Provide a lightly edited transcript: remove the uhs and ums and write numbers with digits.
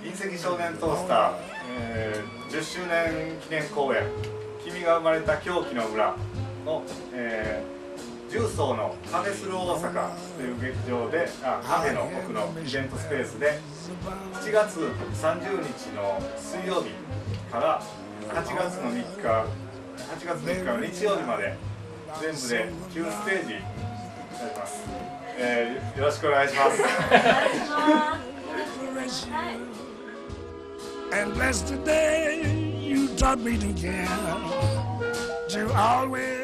隕石少年トースター、10周年記念公演「君が生まれた狂気の村」の、重曹のカフェスル大阪という劇場でカフェの奥のイベントスペースで7月30日の水曜日から8月の3日の日曜日まで全部で9ステージやります。よろしくお願いします。 And bless the day you taught me to care, to always